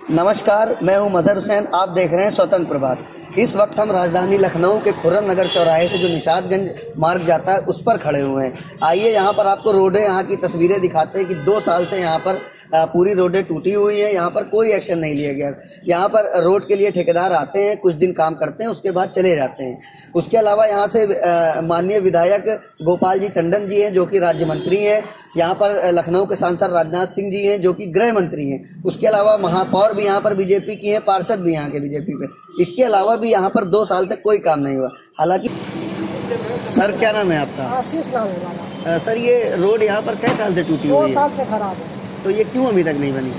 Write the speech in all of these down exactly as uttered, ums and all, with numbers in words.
नमस्कार, मैं हूं मजहर हुसैन। आप देख रहे हैं स्वतंत्र प्रभात। इस वक्त हम राजधानी लखनऊ के खुर्रम नगर चौराहे से जो निशातगंज मार्ग जाता है उस पर खड़े हुए हैं। आइए यहाँ पर आपको रोडें, यहाँ की तस्वीरें दिखाते हैं कि दो साल से यहाँ पर पूरी रोडें टूटी हुई हैं। यहाँ पर कोई एक्शन नहीं लिया गया। यहाँ पर रोड के लिए ठेकेदार आते हैं, कुछ दिन काम करते हैं, उसके बाद चले जाते हैं। उसके अलावा यहाँ से माननीय विधायक गोपाल जी टंडन जी हैं जो कि राज्य मंत्री हैं। यहाँ पर लखनऊ के सांसद राजनाथ सिंह जी हैं जो कि गृह मंत्री हैं। उसके अलावा महापौर भी यहाँ पर बीजेपी की हैं, पार्षद भी यहाँ के बीजेपी पे। इसके अलावा भी यहाँ पर दो साल से कोई काम नहीं हुआ। हालांकि सर, क्या नाम है आपका? आशीष नाम है वाला। सर, ये रोड यहाँ पर कई साल से टूटी हुई है? दो साल से खराब है। तो ये क्यों अभी तक नहीं बनी?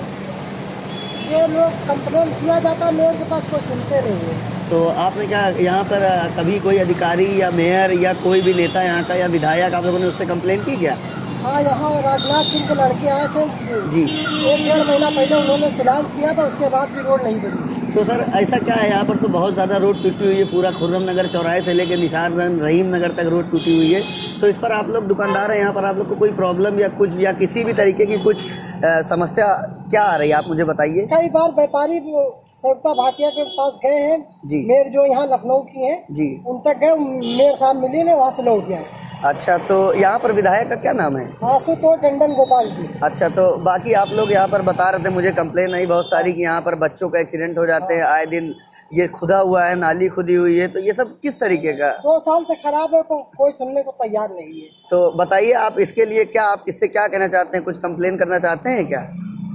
ये लोग कंप्लेन किया जाता है, मेयर के पास कोई सुनते नहीं है। तो आपने क्या यहाँ पर कभी कोई अधिकारी या मेयर या कोई भी नेता यहाँ का या विधायक आप लोगों ने उससे कंप्लेन की क्या? हाँ, यहाँ राजनाथ सिंह के लड़के आए थे जी, एक डेढ़ महीना पहले उन्होंने शिलान्यास किया था, उसके बाद भी रोड नहीं बनी। तो सर ऐसा क्या है, यहाँ पर तो बहुत ज़्यादा रोड टूटी हुई है। पूरा खुर्रम नगर चौराहे से लेकर निशातगंज रहीम नगर तक रोड टूटी हुई है। तो इस पर आप लोग दुकानदार हैं, यहाँ पर आप लोग को कोई प्रॉब्लम या कुछ या किसी भी तरीके की कुछ आ, समस्या क्या आ रही है, आप मुझे बताइए। कई बार व्यापारी सविता भाटिया के पास गए हैं जी, मेयर जो यहाँ लखनऊ की है जी, उन तक गए, मेयर साहब मिले ने, वहाँ से लौट गए। अच्छा, तो यहाँ पर विधायक का क्या नाम है? आशुतोष टंडन गोपाल जी। अच्छा, तो बाकी आप लोग यहाँ पर बता रहे थे, मुझे कंप्लेन आई बहुत सारी कि यहाँ पर बच्चों का एक्सीडेंट हो जाते हैं आए दिन, ये खुदा हुआ है, नाली खुदी हुई है। तो ये सब किस तरीके का? दो साल से खराब है, को, कोई सुनने को तैयार नहीं है। तो बताइए आप इसके लिए क्या, आप किससे क्या कहना चाहते हैं? कुछ कंप्लेन करना चाहते हैं क्या,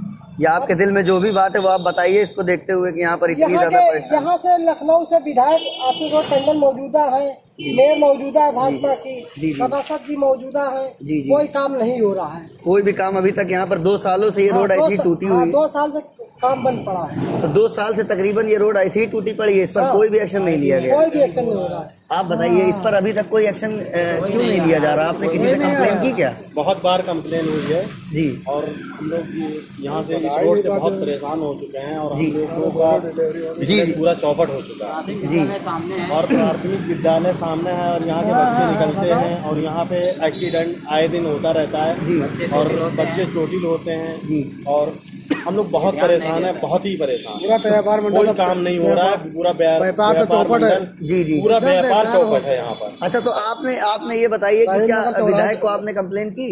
या आपके दिल में जो भी बात है वो आप बताइए, इसको देखते हुए कि यहाँ पर इतनी ज्यादा परेशानी। यहाँ से लखनऊ से विधायक आशुतोष टंडन मौजूदा है, मेयर मौजूदा है भाजपा की, सभासद जी मौजूदा है, कोई काम नहीं हो रहा है। कोई भी काम अभी तक? यहाँ पर दो सालों से ये रोड ऐसी टूटी हुई है। दो साल से काम बंद पड़ा है। तो दो साल से तकरीबन ये रोड ऐसी ही टूटी पड़ी है, इस पर कोई भी एक्शन नहीं लिया गया? कोई भी एक्शन नहीं हो रहा है। आप बताइए इस पर अभी तक कोई एक्शन क्यों नहीं लिया जा रहा? आपने किसी से कंप्लेन की क्या? बहुत बार कंप्लेन हुई है जी, और हम लोग यहाँ से इस रोड से बहुत परेशान हो चुके हैं और हम लोगों का जी पूरा चौपट हो चुका है जी। और प्राथमिक विद्यालय सामने है और यहाँ के बच्चे निकलते हैं और यहाँ पे एक्सीडेंट आए दिन होता रहता है जी, और बच्चे चोटिल होते हैं जी, और हम लोग बहुत परेशान है, बहुत ही परेशान। पूरा व्यापार मंडल कोई काम नहीं हो रहा है, पूरा व्यापार से चौपट है जी जी, पूरा व्यापार चौपट है यहाँ पर। अच्छा, तो आपने आपने ये बताइए कि क्या विधायक को आपने कंप्लेन की?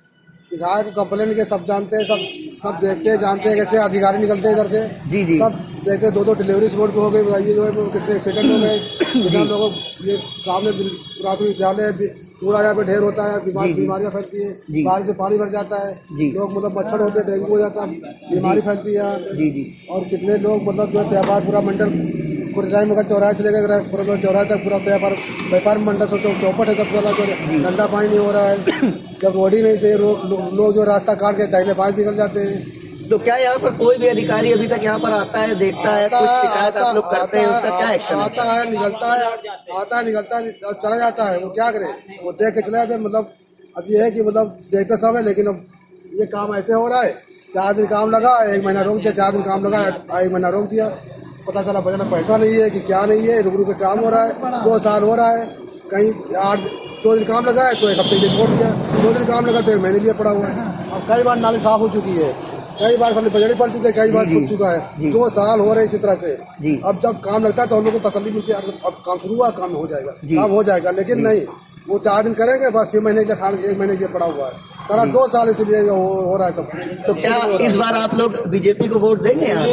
विधायक को कंप्लेन के सब जानते हैं, सब सब देखते हैं, जानते हैं कैसे अधिकारी निकलते हैं इधर से जी जी, सब देखते हैं। दो दो डिलीवरी रोड पे हो गई, बताइए जो है कितने एक्सीडेंट हो गए। किसान लोगों ये सामने प्राथमिक विद्यालय पूरा यहाँ पे ढेर होता है, बीमारियां फैलती है, बारिश से पानी भर जाता है, लोग मतलब मच्छर होते हैं, डेंगू हो जाता है, बीमारी फैलती है जी जी। और कितने लोग मतलब जो त्योहार पूरा मंडल खुर्रम नगर चौराहे से लेकर खुर्रम चौराहे तक पूरा त्योहार व्यापार मंडल से चौपट है, सब गंदा पानी नहीं हो रहा है। जब रोड ही नहीं से लोग जो रास्ता काट के दाहिने बाएं निकल जाते हैं। तो क्या यहाँ पर कोई भी अधिकारी अभी तक यहाँ पर आता है, देखता है, कुछ शिकायत आप लोग करते हैं, उसका क्या एक्शन है? आता है, निकलता है, आता है, निकलता है, चला जाता है। वो क्या करे, वो देख के चले जाते हैं। मतलब अब ये है कि मतलब देखते सब है, लेकिन अब ये काम ऐसे हो रहा है, चार दिन काम लगा, एक महीना रोक दिया, चार दिन काम लगा, एक महीना रोक दिया, पता चला बजट पैसा नहीं है कि क्या नहीं है, रुक रुक के काम हो रहा है। दो साल हो रहा है, कहीं आठ दो दिन काम लगा है तो एक हफ्ते के छोड़ दिया, दो दिन काम लगा तो एक महीने लिए पड़ा हुआ है। अब कई बार नाली साफ हो चुकी है, कई बार खाली बजट पड़ चुके, कई बार छूट चुका है, दो साल हो रहे इसी तरह से। अब जब काम लगता है तो हम लोग को तसल्ली मिलती है, अब काम शुरू हुआ, काम हो जाएगा, काम हो जाएगा। लेकिन नहीं, वो चार दिन करेंगे बस, फिर महीने के खान एक महीने के पड़ा हुआ है सारा। दो साल इसलिए हो, हो रहा है सब कुछ। तो क्या इस बार आप लोग बीजेपी को वोट देंगे? यहाँ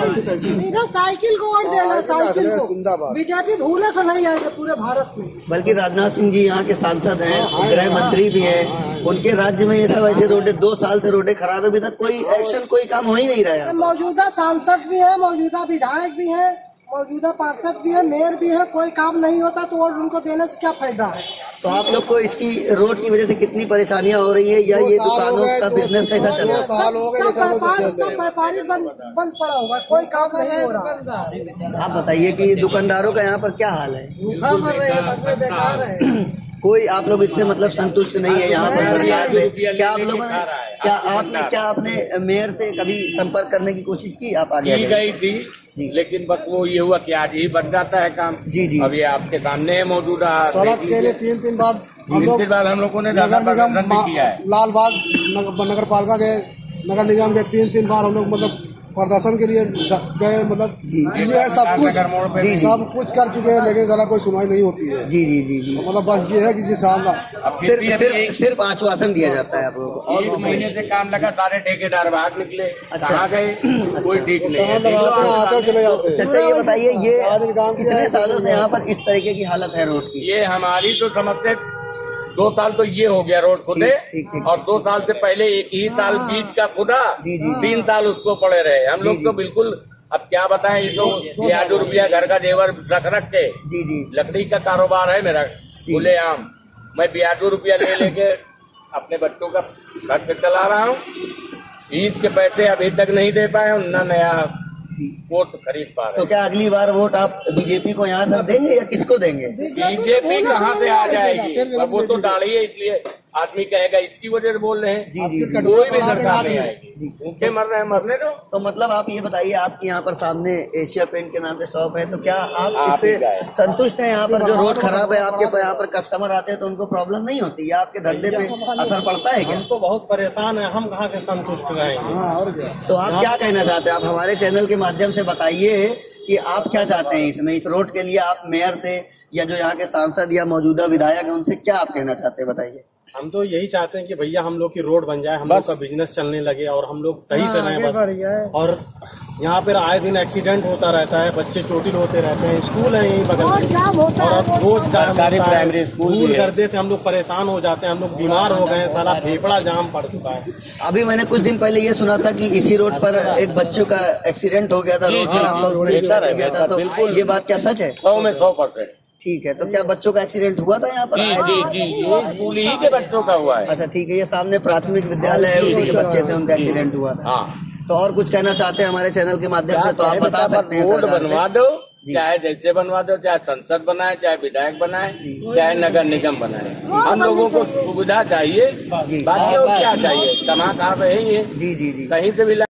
सीधा साइकिल को वोट देना, साइकिल को जिंदाबाद। बीजेपी भूले से नहीं आएंगे पूरे भारत में। बल्कि राजनाथ सिंह जी यहाँ के सांसद हैं, गृह मंत्री भी हैं, उनके राज्य में ये सब ऐसे रोडें, दो साल से रोडें खराब है, अभी तक कोई एक्शन, कोई काम हो ही नहीं रहा है। मौजूदा सांसद भी है, मौजूदा विधायक भी है, मौजूदा पार्षद भी है, मेयर भी है, कोई काम नहीं होता तो वोट उनको देने से क्या फायदा है? तो आप लोग को इसकी रोड की वजह से कितनी परेशानियां हो रही है, या ये दुकानों का बिजनेस कैसा चल रहा है? सब व्यापारी बंद बंद पड़ा होगा, कोई काम नहीं हो रहा। आप बताइए कि दुकानदारों का यहाँ पर क्या हाल है? भूखा मर रहे हैं, बेकार है। कोई आप लोग इससे मतलब संतुष्ट नहीं है यहाँ पर सरकार से? क्या आप लोगों ने क्या आपने क्या आपने मेयर से कभी संपर्क करने की कोशिश की? आप आगे की गई थी, लेकिन बस वो ये हुआ कि आज ही बन जाता है काम। जी जी, अभी आपके सामने मौजूदा सड़क के लिए तीन तीन बार तीन दिन बाद हम लोगों ने नगर निगम किया है। लाल बाग नगर पालिका के नगर निगम के तीन तीन बार हम लोग मतलब प्रदर्शन के लिए गए, मतलब ये है सब कुछ जी, सब कुछ कर चुके हैं, लेकिन जरा कोई सुनवाई नहीं होती है। जी जी जी जी मतलब बस ये है कि जिस साल सिर्फ सिर्फ सिर्फ आश्वासन दिया जाता है आप लोगों को। एक महीने से काम लगा, सारे ठेकेदार बाहर निकले, कहाँ गए कोई ठीक नहीं है। लगाते हैं, आते चले जाते हैं। अच्छा, ये बताइए, ये काम कितने सालों से यहाँ पर इस तरीके की हालत है रोड की? ये हमारी तो समझते दो साल तो ये हो गया रोड खुदे, ठीक, ठीक, और दो साल से पहले एक ही साल बीच का खुदा, जी, जी। तीन साल उसको पड़े रहे हम लोग तो बिल्कुल। अब क्या बताएं, ये तो ब्याज रुपया घर का जेवर रख रख के, जी जी लकड़ी का कारोबार है मेरा खुलेआम, मैं ब्याज रुपया ले लेके अपने बच्चों का खर्च चला रहा हूँ। ईद के पैसे अभी तक नहीं दे पाए हूँ, न नया वोट खरीद पा रहे। तो क्या अगली बार वोट आप बीजेपी को यहाँ से देंगे या किसको देंगे? बीजेपी कहाँ से आ जाएगी, अब वो तो डाली है, इसलिए आदमी कहेगा इसकी वजह से बोल रहे हैं। जी जी जी। कोई भी सरकार नहीं आएगी, भूखे मर रहे हैं, मरने दो। तो मतलब आप ये बताइए, आपके यहाँ पर सामने एशिया पेंट के नाम से शॉप है, तो क्या आप आप इससे ही गए। संतुष्ट हैं? यहाँ पर जो रोड खराब है, आपके यहाँ पर कस्टमर आते हैं तो उनको प्रॉब्लम नहीं होती, या आपके धंधे पे असर पड़ता है क्या? हम तो बहुत परेशान हैं, हम कहाँ से संतुष्ट रहेंगे। हाँ, और क्या। तो आप क्या कहना चाहते हैं? आप हमारे चैनल के माध्यम से बताइए कि आप क्या चाहते हैं इसमें, इस रोड के लिए आप मेयर से या जो यहाँ के सांसद या मौजूदा विधायक है उनसे क्या आप कहना चाहते हैं, बताइए। हम तो यही चाहते हैं कि भैया हम लोग की रोड बन जाए, हम लोग का बिजनेस चलने लगे और हम लोग सही से रहें बस। और यहाँ पर आए दिन एक्सीडेंट होता रहता है, बच्चे चोटिल होते रहते हैं, स्कूल है यहीं बगल में और रोज सरकारी प्राइमरी स्कूल धूल गर्दे से हम लोग परेशान हो जाते हैं, हम लोग बीमार हो गए, सारा फेफड़ा जाम पड़ चुका है। अभी मैंने कुछ दिन पहले ये सुना था कि इसी रोड पर एक बच्चों का एक्सीडेंट हो गया था, रोड खराब था, रोड गया था, तो ये बात क्या सच है? सौ में सौ परसेंट ठीक है। तो क्या बच्चों का एक्सीडेंट हुआ था यहाँ पर? जी जी जी, ये स्कूल ही के बच्चों का हुआ है। अच्छा ठीक है, ये सामने प्राथमिक विद्यालय है, उसी के बच्चे थे, उनका एक्सीडेंट हुआ था। हाँ, तो और कुछ कहना चाहते हैं हमारे चैनल के माध्यम से तो आप बता सकते हैं। रोड सरकार से। बनवा दो, चाहे जैसे बनवा दो, चाहे संसद बनाए, चाहे विधायक बनाए, चाहे नगर निगम बनाए, हम लोगों को सुविधा चाहिए, बाकी और क्या चाहिए, कमा खा रहे हैं ये, जी जी जी। कहीं से भी